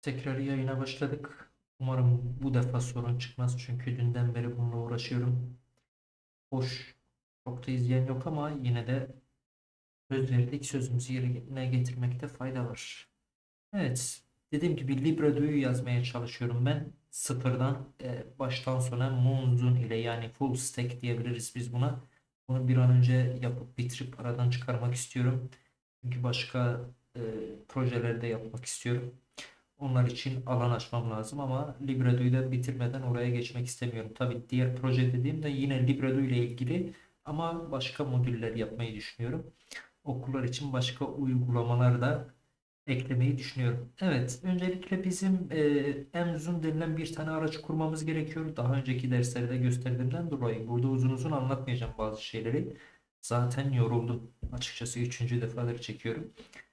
Tekrar yayına başladık. Umarım bu defa sorun çıkmaz çünkü dünden beri bununla uğraşıyorum. Hoş, çok da izleyen yok ama yine de söz verdik, sözümüzü yerine getirmekte fayda var. Evet, dediğim gibi Librado'yu yazmaya çalışıyorum ben. Sıfırdan, baştan sona Moonzoon ile yani full stack diyebiliriz biz buna. Bunu bir an önce yapıp bitirip aradan çıkarmak istiyorum. Çünkü başka e, projelerde yapmak istiyorum. Onlar için alan açmam lazım ama Libredo'yu da bitirmeden oraya geçmek istemiyorum. Tabii diğer proje dediğimde yine Libredo ile ilgili ama başka modüller yapmayı düşünüyorum. Okullar için başka uygulamalar da eklemeyi düşünüyorum. Evet, öncelikle bizim Mzun denilen bir tane araç kurmamız gerekiyor. Daha önceki derslerde gösterdiğimden dolayı burada uzun uzun anlatmayacağım bazı şeyleri. Zaten yoruldum. Açıkçası üçüncü defadır çekiyorum.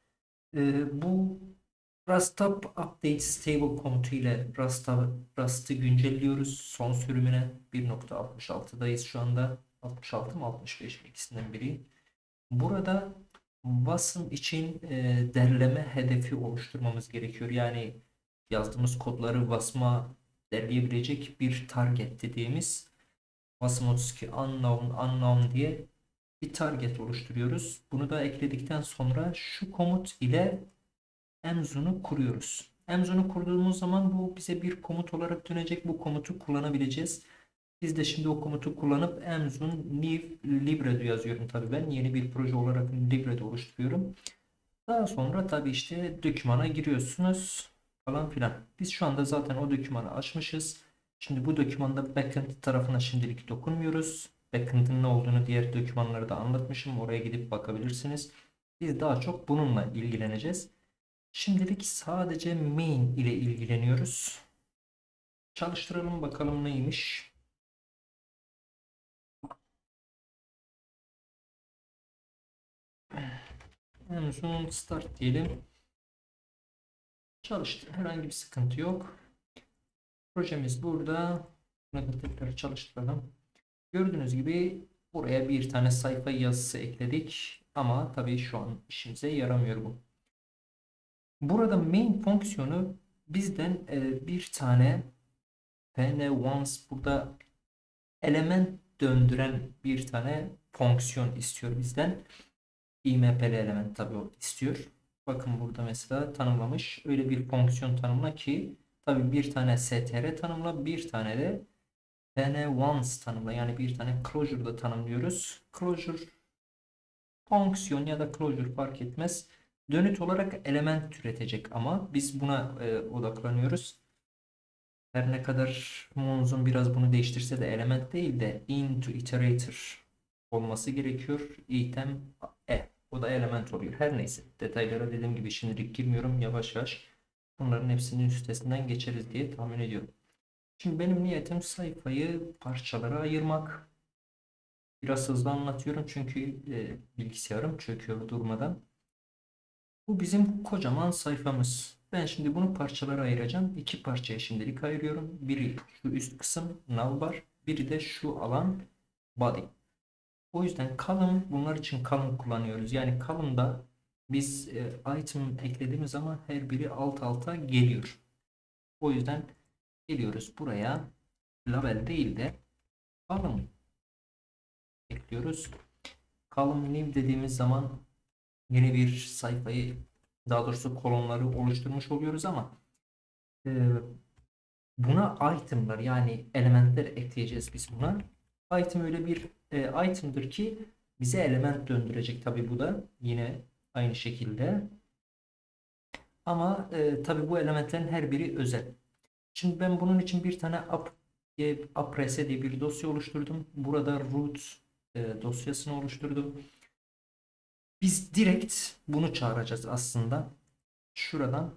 Bu Rust Update Stable komutu ile Rust'ı güncelliyoruz. Son sürümüne 1.66'dayız şu anda. 66 mı 65 mi ikisinden biri. Burada Wasm için derleme hedefi oluşturmamız gerekiyor. Yani yazdığımız kodları Wasm'a derleyebilecek bir target dediğimiz Wasm 32 unknown diye bir target oluşturuyoruz. Bunu da ekledikten sonra şu komut ile Mzun'u kuruyoruz. Mzun'u kurduğumuz zaman bu bize bir komut olarak dönecek. Bu komutu kullanabileceğiz. Biz de şimdi o komutu kullanıp Mzun new libredo yazıyorum tabii ben. Yeni bir proje olarak libredo oluşturuyorum. Daha sonra tabii işte dokümana giriyorsunuz falan filan. Biz şu anda zaten o dokümanı açmışız. Şimdi bu dokümanda backend tarafına şimdilik dokunmuyoruz. Backend'in ne olduğunu diğer dokümanlarda anlatmışım. Oraya gidip bakabilirsiniz. Biz daha çok bununla ilgileneceğiz. Şimdilik sadece main ile ilgileniyoruz. Çalıştıralım bakalım neymiş. En son start diyelim. Çalıştı. Herhangi bir sıkıntı yok. Projemiz burada. Bunu da tekrar çalıştıralım. Gördüğünüz gibi buraya bir tane sayfa yazısı ekledik. Ama tabii şu an işimize yaramıyor bu. Burada main fonksiyonu bizden bir tane once burada element döndüren bir tane fonksiyon istiyor bizden. IMP'li element tabii o istiyor. Bakın burada mesela tanımlamış. Öyle bir fonksiyon tanımla ki tabii bir tane str tanımla, bir tane de once tanımla. Yani bir tane closure da tanımlıyoruz. Closure fonksiyon ya da closure fark etmez. Dönüt olarak element türetecek ama biz buna odaklanıyoruz. Her ne kadar Monzon biraz bunu değiştirse de element değil de into iterator olması gerekiyor. Item o da element oluyor. Her neyse detaylara dediğim gibi şimdilik girmiyorum. Yavaş yavaş bunların hepsinin üstesinden geçeriz diye tahmin ediyorum. Şimdi benim niyetim sayfayı parçalara ayırmak. Biraz hızlı anlatıyorum çünkü bilgisayarım çöküyor durmadan. Bu bizim kocaman sayfamız. Ben şimdi bunu parçalara ayıracağım. İki parçaya şimdilik ayırıyorum. Biri şu üst kısım navbar, biri de şu alan body. O yüzden column bunlar için column kullanıyoruz. Yani column'da biz item eklediğimiz zaman her biri alt alta geliyor. O yüzden geliyoruz buraya label değil de column ekliyoruz. Column new dediğimiz zaman yeni bir sayfayı daha doğrusu kolonları oluşturmuş oluyoruz ama e, buna item'lar yani elementler ekleyeceğiz biz buna. Item öyle bir item'dır ki bize element döndürecek tabi bu da yine aynı şekilde. Ama tabi bu elementlerin her biri özel. Şimdi ben bunun için bir tane apres diye bir dosya oluşturdum. Burada root dosyasını oluşturdum. Biz direkt bunu çağıracağız aslında. Şuradan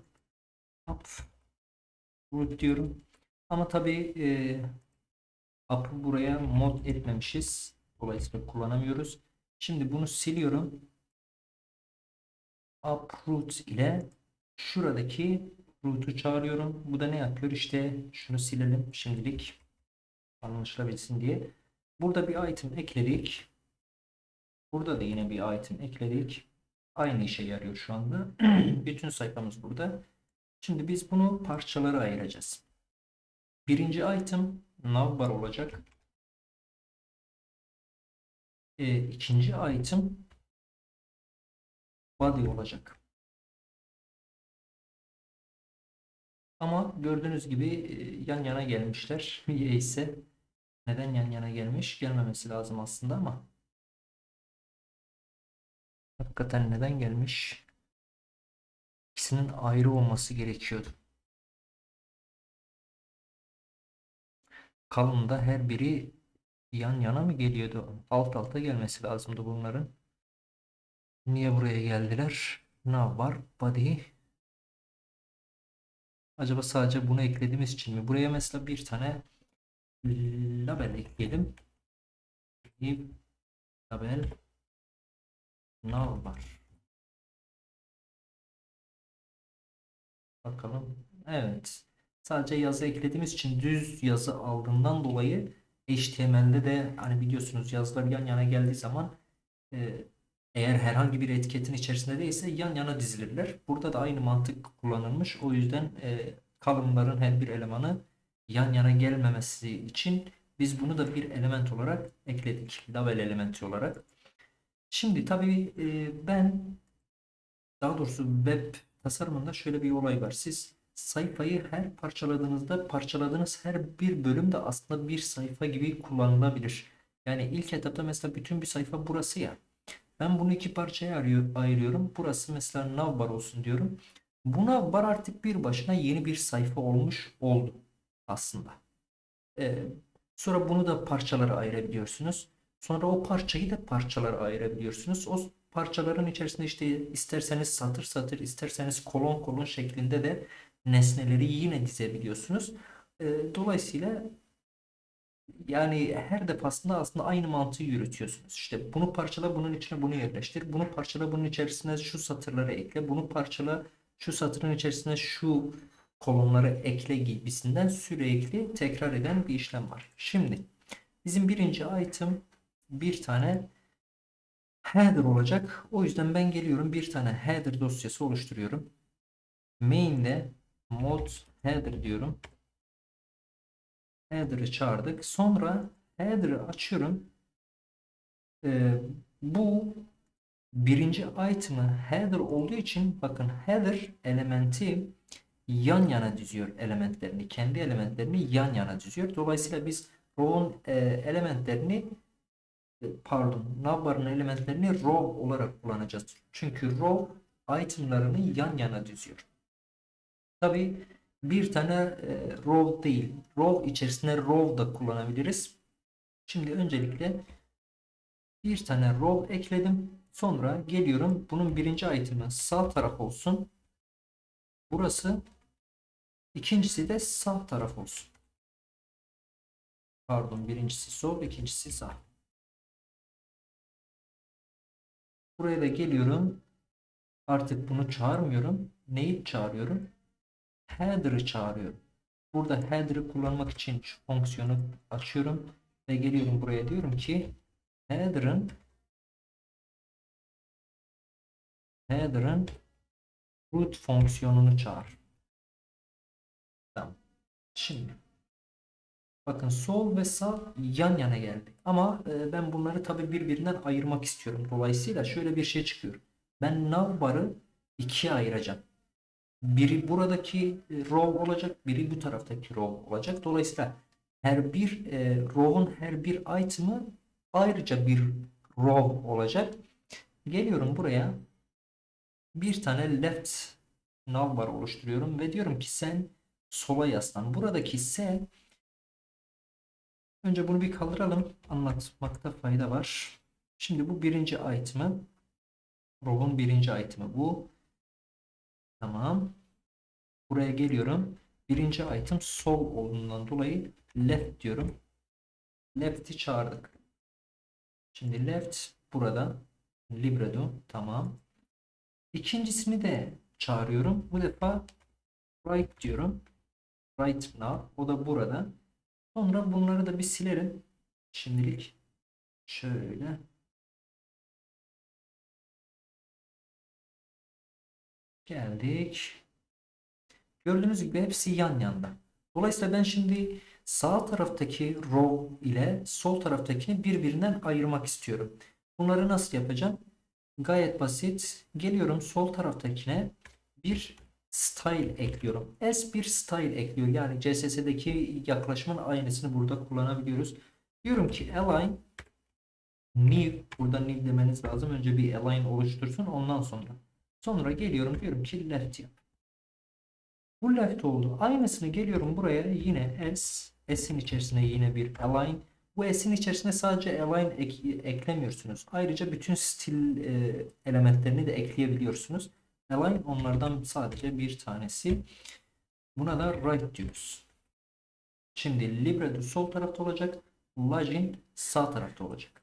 root diyorum. Ama tabii app'ı buraya mod etmemişiz. Dolayısıyla kullanamıyoruz. Şimdi bunu siliyorum. Uproot ile şuradaki root'u çağırıyorum. Bu da ne yapıyor? İşte şunu silelim şimdilik anlaşılabilsin diye. Burada bir item ekledik. Burada da yine bir item ekledik. Aynı işe yarıyor şu anda. Bütün sayfamız burada. Şimdi biz bunu parçalara ayıracağız. Birinci item navbar olacak. İkinci item body olacak. Ama gördüğünüz gibi yan yana gelmişler. Niyeyse neden yan yana gelmiş? Gelmemesi lazım aslında ama hakikaten neden gelmiş? İkisinin ayrı olması gerekiyordu. Kalında her biri yan yana mı geliyordu? Alt alta gelmesi lazımdı bunların. Niye buraya geldiler? Nav var. Body. Acaba sadece bunu eklediğimiz için mi? Buraya mesela bir tane label ekleyelim. Label nav var. Bakalım. Evet. Sadece yazı eklediğimiz için düz yazı aldığından dolayı HTML'de de hani biliyorsunuz yazılar yan yana geldiği zaman e, eğer herhangi bir etiketin içerisinde değilse yan yana dizilirler. Burada da aynı mantık kullanılmış. O yüzden column'ların her bir elemanı yan yana gelmemesi için biz bunu da bir element olarak ekledik. Label elementi olarak. Şimdi tabii ben daha doğrusu web tasarımında şöyle bir olay var. Siz sayfayı her parçaladığınızda parçaladığınız her bir bölüm de aslında bir sayfa gibi kullanılabilir. Yani ilk etapta mesela bütün bir sayfa burası ya. Ben bunu iki parçaya ayırıyorum. Burası mesela navbar olsun diyorum. Bu navbar artık bir başına yeni bir sayfa olmuş oldu aslında. Ee, Sonra bunu da parçalara ayırabiliyorsunuz. Sonra o parçayı da parçalara ayırabiliyorsunuz. O parçaların içerisinde işte isterseniz satır satır, isterseniz kolon kolon şeklinde de nesneleri yine dizebiliyorsunuz. Dolayısıyla yani her defasında aslında aynı mantığı yürütüyorsunuz. İşte bunu parçala, bunun içine bunu yerleştir. Bunu parçala, bunun içerisine şu satırları ekle. Bunu parçala, şu satırın içerisine şu kolonları ekle gibisinden sürekli tekrar eden bir işlem var. Şimdi bizim birinci item bir tane header olacak. O yüzden ben geliyorum bir tane header dosyası oluşturuyorum. Main'de mod header diyorum. Header'ı çağırdık. Sonra header'ı açıyorum. Bu birinci item'ı header olduğu için bakın header elementi yan yana diziyor elementlerini. Kendi elementlerini yan yana diziyor. Dolayısıyla biz row'un elementlerini pardon navbarın elementlerini row olarak kullanacağız. Çünkü row itemlarını yan yana diziyor. Tabi bir tane row değil. Row içerisinde row da kullanabiliriz. Şimdi öncelikle bir tane row ekledim. Sonra geliyorum. Bunun birinci item'ı sağ taraf olsun. Burası ikincisi de sağ taraf olsun. Pardon, birincisi sol, ikincisi sağ. Buraya da geliyorum. Artık bunu çağırmıyorum. Neyi çağırıyorum? Header'ı çağırıyorum. Burada header'ı kullanmak için şu fonksiyonu açıyorum ve geliyorum buraya diyorum ki header'ın root fonksiyonunu çağır. Tamam. Şimdi bakın sol ve sağ yan yana geldi. Ama ben bunları tabii birbirinden ayırmak istiyorum. Dolayısıyla şöyle bir şey çıkıyor. Ben navbar'ı ikiye ayıracağım. Biri buradaki row olacak, biri bu taraftaki row olacak. Dolayısıyla her bir row'un her bir item'ı ayrıca bir row olacak. Geliyorum buraya bir tane left navbar oluşturuyorum ve diyorum ki sen sola yaslan. Buradaki S önce bunu bir kaldıralım. Anlatmakta fayda var. Şimdi bu birinci item'ı row'un birinci item'ı bu. Tamam. Buraya geliyorum. Birinci item sol olduğundan dolayı left diyorum. Left'i çağırdık. Şimdi left burada. Libredo. Tamam. İkincisini de çağırıyorum. Bu defa right diyorum. Right now. O da burada. Sonra bunları da bir silerim. Şimdilik şöyle. Geldik. Gördüğünüz gibi hepsi yan yanda. Dolayısıyla ben şimdi sağ taraftaki row ile sol taraftakini birbirinden ayırmak istiyorum. Bunları nasıl yapacağım? Gayet basit. Geliyorum sol taraftakine bir style ekliyorum. S bir style ekliyor. Yani CSS'deki yaklaşımın aynısını burada kullanabiliyoruz. Diyorum ki align new, burada new demeniz lazım. Önce bir align oluştursun ondan sonra. Sonra geliyorum diyorum ki left yap. Bu left oldu. Aynısını geliyorum buraya yine S'in içerisine yine bir align. Bu S'in içerisine sadece align eklemiyorsunuz. Ayrıca bütün stil elementlerini de ekleyebiliyorsunuz. Align onlardan sadece bir tanesi. Buna da right diyoruz. Şimdi libretto sol tarafta olacak. Login sağ tarafta olacak.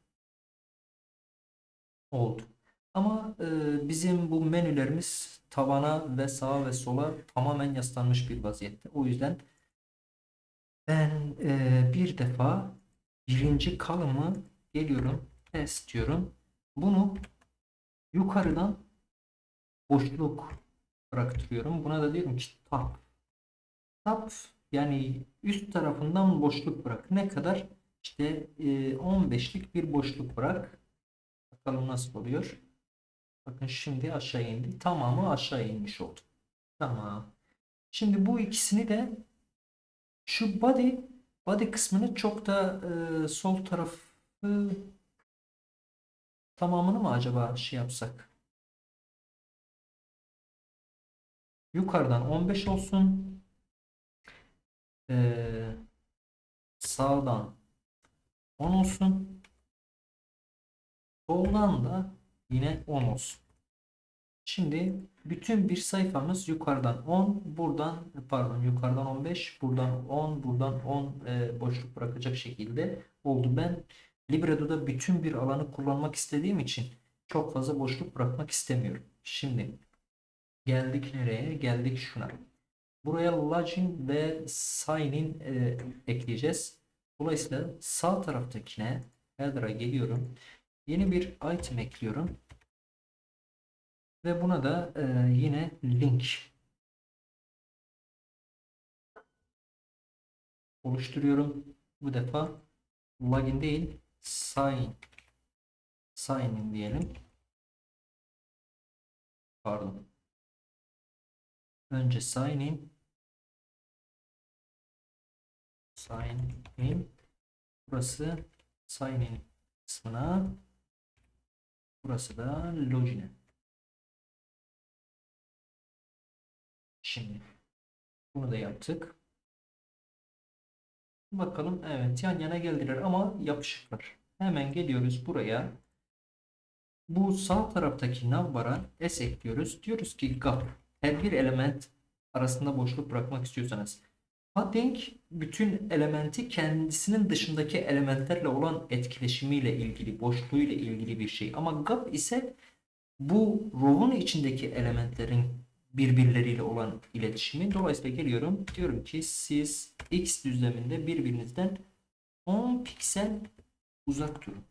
Oldu. Ama bizim bu menülerimiz tavana ve sağa ve sola tamamen yaslanmış bir vaziyette. O yüzden ben bir defa birinci kalımı geliyorum test diyorum. Bunu yukarıdan boşluk bıraktırıyorum. Buna da diyorum ki tab. Tab yani üst tarafından boşluk bırak. Ne kadar? İşte 15'lik bir boşluk bırak. Bakalım nasıl oluyor. Bakın şimdi aşağı indi. Tamamı aşağı inmiş oldu. Tamam. Şimdi bu ikisini de şu body kısmını çok da sol tarafı tamamını mı acaba şey yapsak? Yukarıdan 15 olsun. E, sağdan 10 olsun. Soldan da yine 10 olsun. Şimdi bütün bir sayfamız yukarıdan 10, buradan pardon yukarıdan 15, buradan 10, buradan 10 boşluk bırakacak şekilde oldu. Ben Libretto'da bütün bir alanı kullanmak istediğim için çok fazla boşluk bırakmak istemiyorum. Şimdi geldik nereye? Geldik şuna. Buraya login ve sign in ekleyeceğiz. Dolayısıyla sağ taraftakine header'a geliyorum. Yeni bir item ekliyorum. Ve buna da yine link oluşturuyorum. Bu defa login değil sign in diyelim. Pardon. Önce sign in. Burası sign in kısmına. Burası da login'e. Şimdi bunu da yaptık. Bakalım evet yan yana geldiler ama yapışıklar. Hemen geliyoruz buraya. Bu sağ taraftaki navbara s ekliyoruz. Diyoruz ki gap. Her bir element arasında boşluk bırakmak istiyorsanız. Padding bütün elementi kendisinin dışındaki elementlerle olan etkileşimiyle ilgili, boşluğuyla ilgili bir şey. Ama gap ise bu row'un içindeki elementlerin birbirleriyle olan iletişimi. Dolayısıyla geliyorum. Diyorum ki siz x düzleminde birbirinizden 10 piksel uzak durun.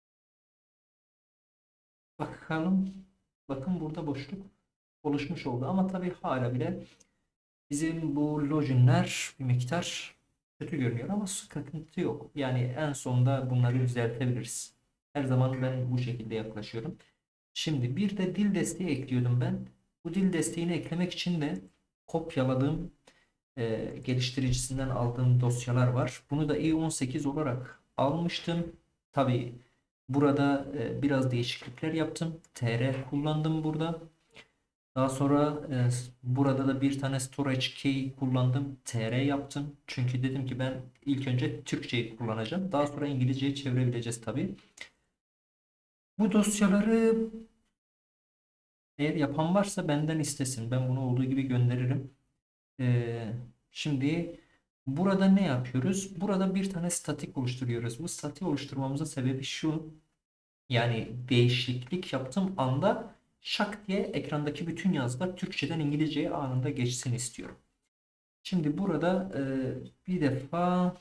Bakalım. Bakın burada boşluk oluşmuş oldu. Ama tabii hala bile bizim bu lojinler bir miktar kötü görünüyor ama sıkıntı yok. Yani en sonunda bunları düzeltebiliriz. Her zaman ben bu şekilde yaklaşıyorum. Şimdi bir de dil desteği ekliyordum ben. Bu dil desteğini eklemek için de kopyaladığım geliştiricisinden aldığım dosyalar var. Bunu da i18 olarak almıştım. Tabii burada biraz değişiklikler yaptım. tr kullandım burada. Daha sonra burada da bir tane storage key kullandım. tr yaptım. Çünkü dedim ki ben ilk önce Türkçeyi kullanacağım. Daha sonra İngilizceyi çevirebileceğiz tabii. Bu dosyaları eğer yapan varsa benden istesin. Ben bunu olduğu gibi gönderirim. E, şimdi burada ne yapıyoruz? Burada bir tane statik oluşturuyoruz. Bu statik oluşturmamızın sebebi şu. Yani değişiklik yaptığım anda şak diye ekrandaki bütün yazılar Türkçeden İngilizceye anında geçsin istiyorum. Şimdi burada bir defa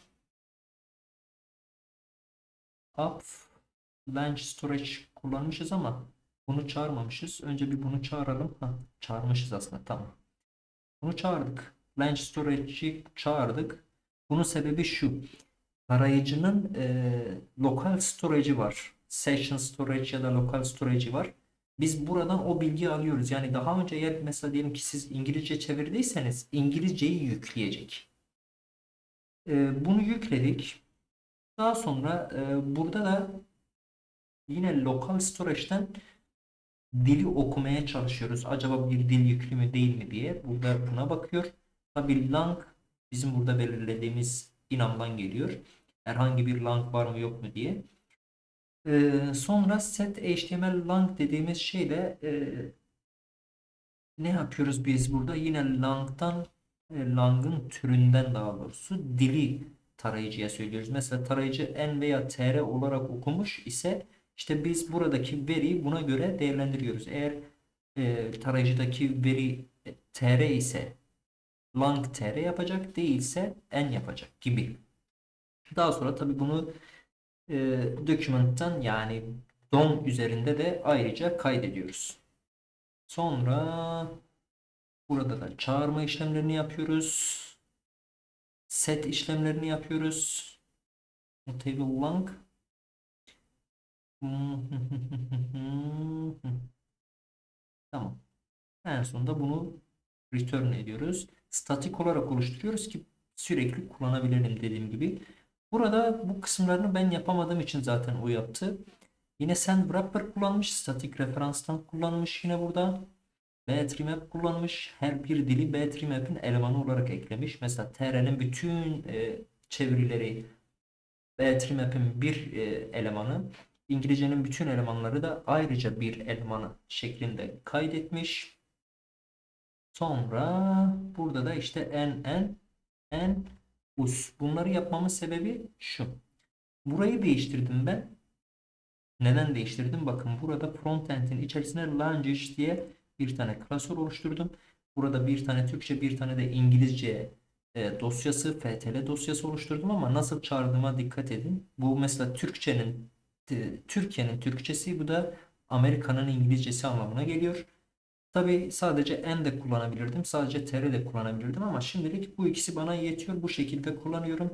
up launch storage kullanmışız ama bunu çağırmamışız. Önce bir bunu çağıralım. Ha, çağırmışız aslında tamam. Bunu çağırdık. Flange Storage'i çağırdık. Bunun sebebi şu. Tarayıcının lokal storage'i var. Session storage ya da lokal storage'i var. Biz buradan o bilgiyi alıyoruz. Yani daha önce eğer mesela diyelim ki siz İngilizce çevirdiyseniz İngilizceyi yükleyecek. Bunu yükledik. Daha sonra burada da yine lokal storage'den dili okumaya çalışıyoruz. Acaba bir dil yüklü mü değil mi diye. Burada buna bakıyor. Tabii lang bizim burada belirlediğimiz inamdan geliyor. Herhangi bir lang var mı yok mu diye. Sonra set HTML lang dediğimiz şeyle ne yapıyoruz biz burada? Yine lang'dan lang'ın türünden daha doğrusu dili tarayıcıya söylüyoruz. Mesela tarayıcı n veya tr olarak okumuş ise işte biz buradaki veriyi buna göre değerlendiriyoruz. Eğer tarayıcıdaki veri tr ise lang tr yapacak, değilse n yapacak gibi. Daha sonra tabii bunu document'tan yani DOM üzerinde de ayrıca kaydediyoruz. Sonra burada da çağırma işlemlerini yapıyoruz. Set işlemlerini yapıyoruz. Table lang. Tamam. En sonunda bunu return ediyoruz. Statik olarak oluşturuyoruz ki sürekli kullanabilelim dediğim gibi. Burada bu kısımlarını ben yapamadığım için zaten o yaptı. Yine sandwrapper kullanmış. Statik referanstan kullanmış yine burada. B-trimap kullanmış. Her bir dili B-trimap'in elemanı olarak eklemiş. Mesela TR'nin bütün çevirileri B-trimap'in bir elemanı. İngilizcenin bütün elemanları da ayrıca bir elemanı şeklinde kaydetmiş. Sonra burada da işte n us. Bunları yapmamın sebebi şu. Burayı değiştirdim ben. Neden değiştirdim? Bakın burada frontend'in içerisine language diye bir tane klasör oluşturdum. Burada bir tane Türkçe bir tane de İngilizce dosyası ftl dosyası oluşturdum ama nasıl çağırdığıma dikkat edin. Bu mesela Türkiye'nin Türkçesi, bu da Amerika'nın İngilizcesi anlamına geliyor. Tabi sadece n de kullanabilirdim. Sadece tr de kullanabilirdim ama şimdilik bu ikisi bana yetiyor. Bu şekilde kullanıyorum.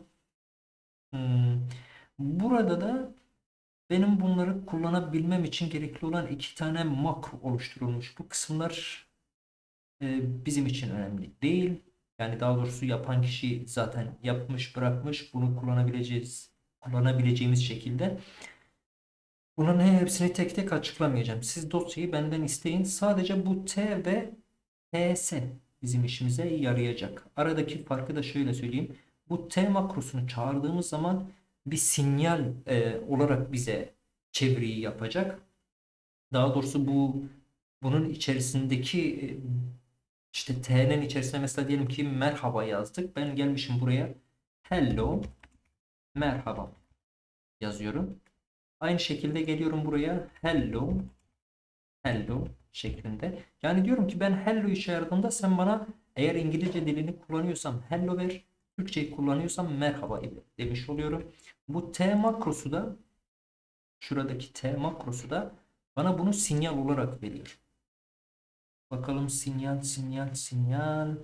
Burada da benim bunları kullanabilmem için gerekli olan iki tane makro oluşturulmuş. Bu kısımlar bizim için önemli değil. Yani daha doğrusu yapan kişi zaten yapmış, bırakmış. Bunu kullanabileceğimiz şekilde. Bunun hepsini tek tek açıklamayacağım. Siz dosyayı benden isteyin. Sadece bu T ve TS bizim işimize yarayacak. Aradaki farkı da şöyle söyleyeyim. Bu T makrosunu çağırdığımız zaman bir sinyal olarak bize çeviriyi yapacak. Daha doğrusu bunun içerisindeki işte T'nin içerisine mesela diyelim ki merhaba yazdık. Ben gelmişim buraya hello merhaba yazıyorum. Aynı şekilde geliyorum buraya hello şeklinde. Yani diyorum ki ben hello'yu çağırdığımda sen bana eğer İngilizce dilini kullanıyorsam hello ver, Türkçeyi kullanıyorsam merhaba demiş oluyorum. Bu T makrosu da şuradaki T makrosu da bana bunu sinyal olarak veriyor. Bakalım sinyal.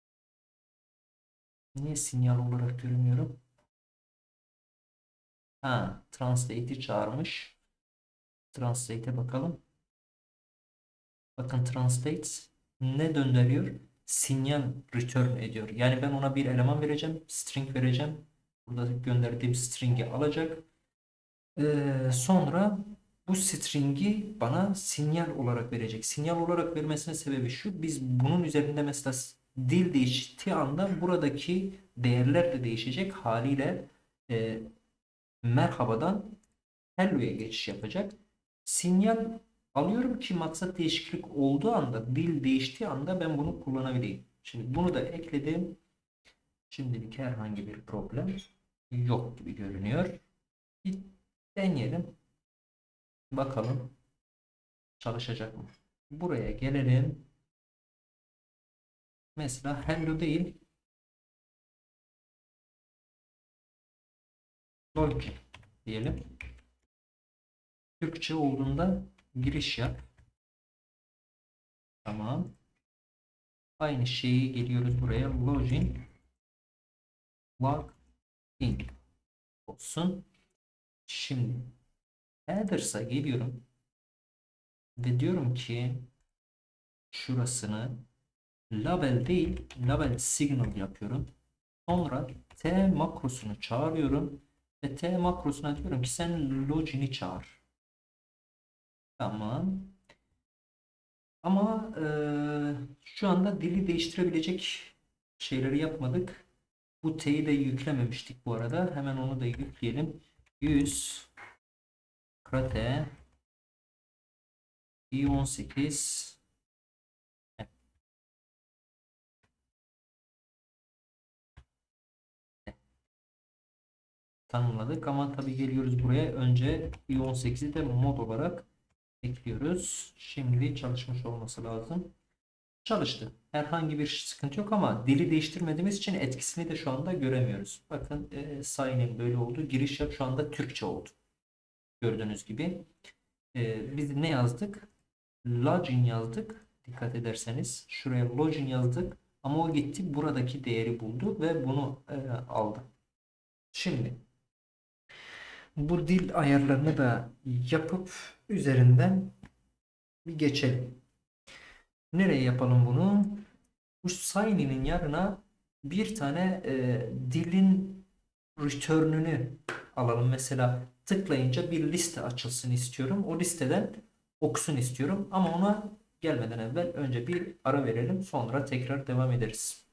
Niye sinyal olarak görünüyorum? Ha, translate'i çağırmış. Translate'e bakalım. Bakın translate ne döndürüyor? Sinyal return ediyor. Yani ben ona bir eleman vereceğim. String vereceğim. Burada gönderdiğim string'i alacak. Sonra bu string'i bana sinyal olarak verecek. Sinyal olarak vermesinin sebebi şu. Biz bunun üzerinde mesela dil değiştiği anda buradaki değerler de değişecek. Haliyle e, merhabadan hello'ya geçiş yapacak. Sinyal alıyorum ki maksat değişiklik olduğu anda, dil değiştiği anda ben bunu kullanabileyim. Şimdi bunu da ekledim. Şimdilik herhangi bir problem yok gibi görünüyor. Bir deneyelim. Bakalım çalışacak mı? Buraya gelelim. Mesela hello değil. Lolki diyelim. Türkçe olduğunda giriş yap. Tamam. Aynı şeyi geliyoruz buraya. Login login olsun. Şimdi headers'a geliyorum ve diyorum ki şurasını label değil label signal yapıyorum. Sonra t makrosunu çağırıyorum ve t makrosuna diyorum ki sen login'i çağır. Tamam. Ama şu anda dili değiştirebilecek şeyleri yapmadık. Bu t'yi de yüklememiştik bu arada. Hemen onu da yükleyelim. 100 krate i18 tanımladık ama tabii geliyoruz buraya. Önce i18'i de mod olarak ekliyoruz. Şimdi çalışmış olması lazım. Çalıştı. Herhangi bir sıkıntı yok ama dili değiştirmediğimiz için etkisini de şu anda göremiyoruz. Bakın sign böyle oldu. Giriş yap şu anda Türkçe oldu. Gördüğünüz gibi. Biz ne yazdık? Login yazdık. Dikkat ederseniz. Şuraya login yazdık. Ama o gitti buradaki değeri buldu ve bunu aldı. Şimdi bu dil ayarlarını da yapıp üzerinden bir geçelim. Nereye yapalım bunu? Bu sign'inin yanına bir tane dilin return'ünü alalım. Mesela tıklayınca bir liste açılsın istiyorum. O listeden okusun istiyorum. Ama ona gelmeden evvel önce bir ara verelim. Sonra tekrar devam ederiz.